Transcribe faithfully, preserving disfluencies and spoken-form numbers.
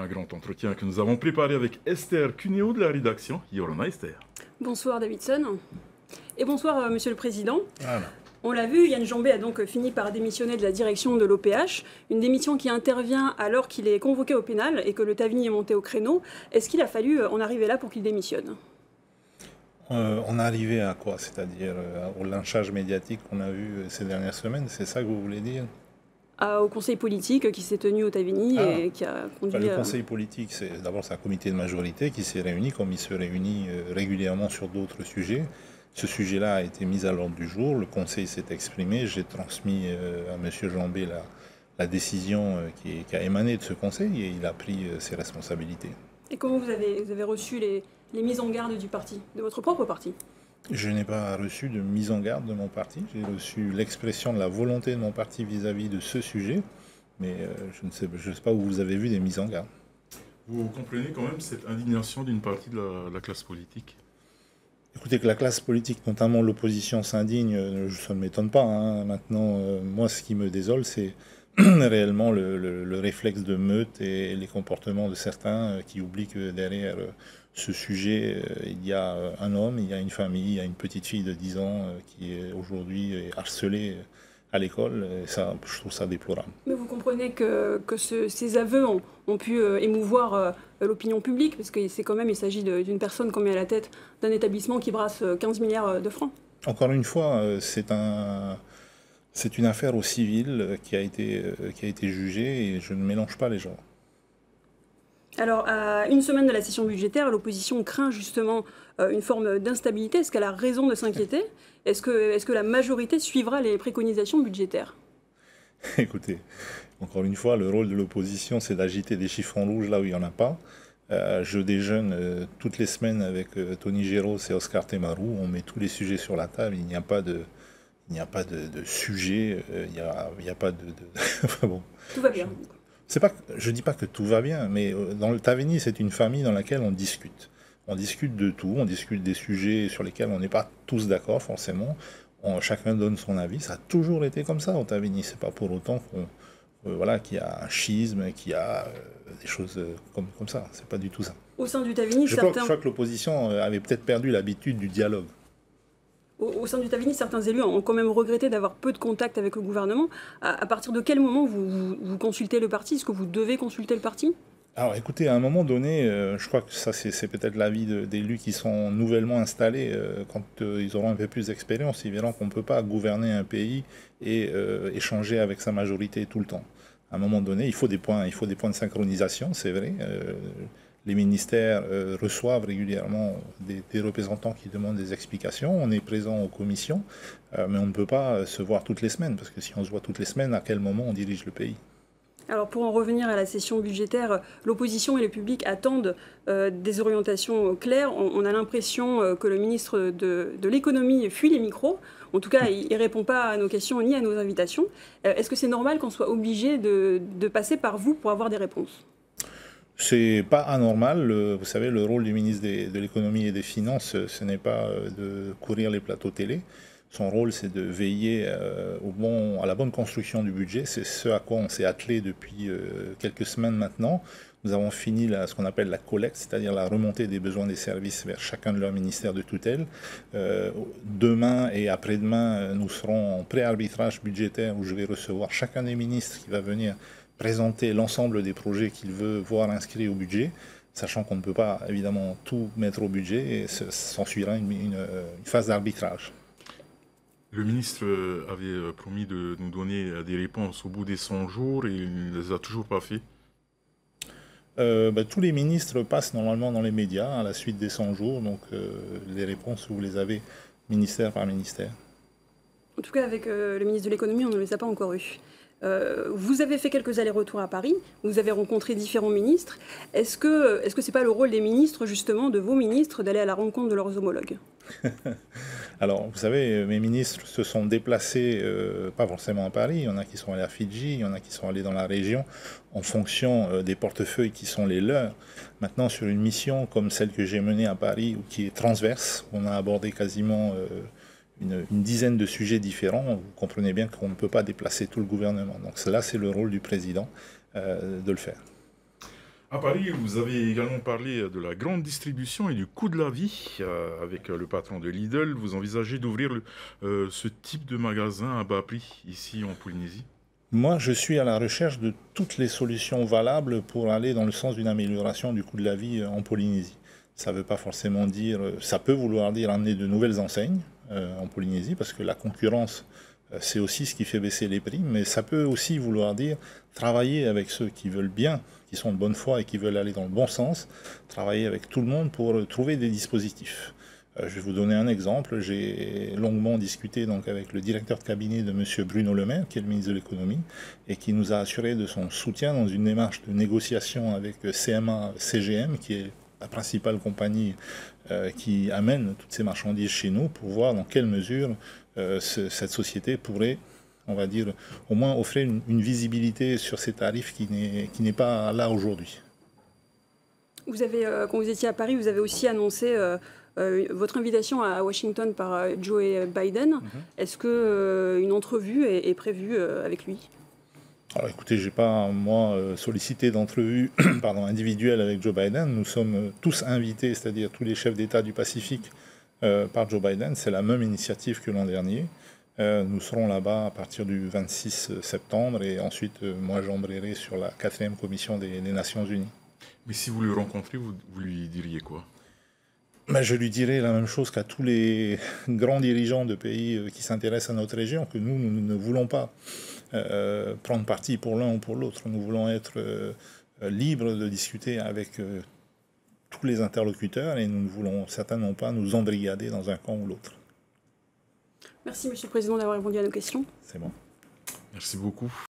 grand entretien que nous avons préparé avec Esther Cuneo de la rédaction. Yorona Esther. Bonsoir Davidson. Et bonsoir euh, Monsieur le Président. Voilà. On l'a vu, Yann Jambé a donc fini par démissionner de la direction de l'O P H, une démission qui intervient alors qu'il est convoqué au pénal et que le Tavini est monté au créneau. Est-ce qu'il a fallu en arriver là pour qu'il démissionne ? euh, On est arrivé à quoi? C'est-à-dire euh, au lynchage médiatique qu'on a vu ces dernières semaines, c'est ça que vous voulez dire? Au conseil politique qui s'est tenu au Tavini ah. et qui a conduit... Bah, le conseil politique, c'est d'abord c'est un comité de majorité qui s'est réuni, comme il se réunit euh, régulièrement sur d'autres sujets. Ce sujet-là a été mis à l'ordre du jour, le conseil s'est exprimé, j'ai transmis euh, à M. Jambé la, la décision euh, qui, qui a émané de ce conseil et il a pris euh, ses responsabilités. Et comment vous avez, vous avez reçu les, les mises en garde du parti, de votre propre parti ? Je n'ai pas reçu de mise en garde de mon parti, j'ai reçu l'expression de la volonté de mon parti vis-à-vis de ce sujet, mais euh, je ne sais, je sais pas où vous avez vu des mises en garde. Vous comprenez quand même cette indignation d'une partie de la, de la classe politique ? Écoutez, que la classe politique, notamment l'opposition, s'indigne, ça ne m'étonne pas. Hein. Maintenant, euh, moi, ce qui me désole, c'est réellement le, le, le réflexe de meute et les comportements de certains euh, qui oublient que derrière euh, ce sujet, euh, il y a un homme, il y a une famille, il y a une petite fille de dix ans euh, qui est aujourd'hui harcelée à l'école. Et ça, je trouve ça déplorable. Mais vous comprenez que, que ce, ces aveux ont, ont pu euh, émouvoir euh, l'opinion publique, parce que c'est quand même, il s'agit d'une personne qu'on met à la tête d'un établissement qui brasse quinze milliards de francs. Encore une fois, c'est un, c'est une affaire au civil qui a été, qui a été jugée et je ne mélange pas les genres. Alors, à une semaine de la session budgétaire, l'opposition craint justement euh, une forme d'instabilité. Est-ce qu'elle a raison de s'inquiéter ? Est-ce que, est-ce que la majorité suivra les préconisations budgétaires ? Écoutez, encore une fois, le rôle de l'opposition, c'est d'agiter des chiffons rouges là où il n'y en a pas. Euh, je déjeune euh, toutes les semaines avec euh, Tony Géros et Oscar Temarou. On met tous les sujets sur la table. Il n'y a pas de, il n'y a pas de, de sujet. Euh, il n'y a, il n'y a pas de... de... enfin, bon, tout va bien. Je ne dis pas que tout va bien, mais dans le Tavini, c'est une famille dans laquelle on discute. On discute de tout. On discute des sujets sur lesquels on n'est pas tous d'accord, forcément. On, chacun donne son avis. Ça a toujours été comme ça au Tavini. Ce n'est pas pour autant qu'on... Euh, voilà, qu'il y a un schisme, qu'il y a euh, des choses euh, comme, comme ça. C'est pas du tout ça. Au sein du Tavini, je, certains... crois, je crois que l'opposition avait peut-être perdu l'habitude du dialogue. Au, au sein du Tavini, certains élus ont quand même regretté d'avoir peu de contact avec le gouvernement. À, à partir de quel moment vous, vous, vous consultez le parti ? Est-ce que vous devez consulter le parti ? Alors écoutez, à un moment donné, euh, je crois que ça c'est peut-être l'avis d'élus qui sont nouvellement installés. Euh, quand euh, ils auront un peu plus d'expérience, ils verront qu'on ne peut pas gouverner un pays et euh, échanger avec sa majorité tout le temps. À un moment donné, il faut des points, il faut des points de synchronisation, c'est vrai. Euh, les ministères euh, reçoivent régulièrement des, des représentants qui demandent des explications. On est présent aux commissions, euh, mais on ne peut pas se voir toutes les semaines, parce que si on se voit toutes les semaines, à quel moment on dirige le pays ? Alors pour en revenir à la session budgétaire, l'opposition et le public attendent euh, des orientations claires. On, on a l'impression euh, que le ministre de, de l'économie fuit les micros. En tout cas, il ne répond pas à nos questions ni à nos invitations. Euh, Est-ce que c'est normal qu'on soit obligé de, de passer par vous pour avoir des réponses ? C'est pas anormal. Le, vous savez, le rôle du ministre des, de l'économie et des finances, ce n'est pas de courir les plateaux télé. Son rôle, c'est de veiller euh, au bon, à la bonne construction du budget. C'est ce à quoi on s'est attelé depuis euh, quelques semaines maintenant. Nous avons fini la, ce qu'on appelle la collecte, c'est-à-dire la remontée des besoins des services vers chacun de leurs ministères de tutelle. Euh, demain et après-demain, nous serons en pré-arbitrage budgétaire où je vais recevoir chacun des ministres qui va venir présenter l'ensemble des projets qu'il veut voir inscrits au budget, sachant qu'on ne peut pas évidemment tout mettre au budget et s'ensuivra une, une, une phase d'arbitrage. Le ministre avait promis de nous donner des réponses au bout des cent jours et il ne les a toujours pas fait. Euh, bah, tous les ministres passent normalement dans les médias à la suite des cent jours, donc euh, les réponses, vous les avez ministère par ministère. En tout cas, avec euh, le ministre de l'économie, on ne les a pas encore eus. Euh, vous avez fait quelques allers-retours à Paris, vous avez rencontré différents ministres. Est-ce que est-ce que c'est pas le rôle des ministres, justement, de vos ministres, d'aller à la rencontre de leurs homologues ? Alors, vous savez, mes ministres se sont déplacés, euh, pas forcément à Paris, il y en a qui sont allés à Fidji, il y en a qui sont allés dans la région, en fonction euh, des portefeuilles qui sont les leurs. Maintenant, sur une mission comme celle que j'ai menée à Paris, ou qui est transverse, on a abordé quasiment euh, une, une dizaine de sujets différents, vous comprenez bien qu'on ne peut pas déplacer tout le gouvernement. Donc là, c'est le rôle du président euh, de le faire. À Paris, vous avez également parlé de la grande distribution et du coût de la vie. Euh, avec le patron de Lidl, vous envisagez d'ouvrir le- euh, ce type de magasin à bas prix ici en Polynésie? Moi, je suis à la recherche de toutes les solutions valables pour aller dans le sens d'une amélioration du coût de la vie en Polynésie. Ça veut pas forcément dire, ça peut vouloir dire amener de nouvelles enseignes euh, en Polynésie, parce que la concurrence, euh, c'est aussi ce qui fait baisser les prix, mais ça peut aussi vouloir dire travailler avec ceux qui veulent bien, qui sont de bonne foi et qui veulent aller dans le bon sens, travailler avec tout le monde pour trouver des dispositifs. Euh, je vais vous donner un exemple. J'ai longuement discuté donc avec le directeur de cabinet de M. Bruno Le Maire, qui est le ministre de l'économie, et qui nous a assuré de son soutien dans une démarche de négociation avec C M A C G M, qui est la principale compagnie euh, qui amène toutes ces marchandises chez nous, pour voir dans quelle mesure euh, ce, cette société pourrait, on va dire, au moins offrir une, une visibilité sur ces tarifs qui n'est qui n'est pas là aujourd'hui. Vous avez, euh, quand vous étiez à Paris, vous avez aussi annoncé euh, euh, votre invitation à Washington par euh, Joe Biden. Mm-hmm. Est-ce qu'une euh, entrevue est, est prévue euh, avec lui? Alors écoutez, je n'ai pas, moi, sollicité d'entrevue pardon, individuelle avec Joe Biden. Nous sommes tous invités, c'est-à-dire tous les chefs d'État du Pacifique, euh, par Joe Biden. C'est la même initiative que l'an dernier. Euh, nous serons là-bas à partir du vingt-six septembre et ensuite, euh, moi, j'embrayerai sur la quatrième commission des, des Nations Unies. Mais si vous le rencontrez, vous, vous lui diriez quoi? Ben, je lui dirais la même chose qu'à tous les grands dirigeants de pays qui s'intéressent à notre région, que nous, nous ne voulons pas euh, prendre parti pour l'un ou pour l'autre. Nous voulons être euh, libres de discuter avec euh, tous les interlocuteurs et nous ne voulons certainement pas nous embrigader dans un camp ou l'autre. Merci, Monsieur le Président, d'avoir répondu à nos questions. C'est bon. Merci beaucoup.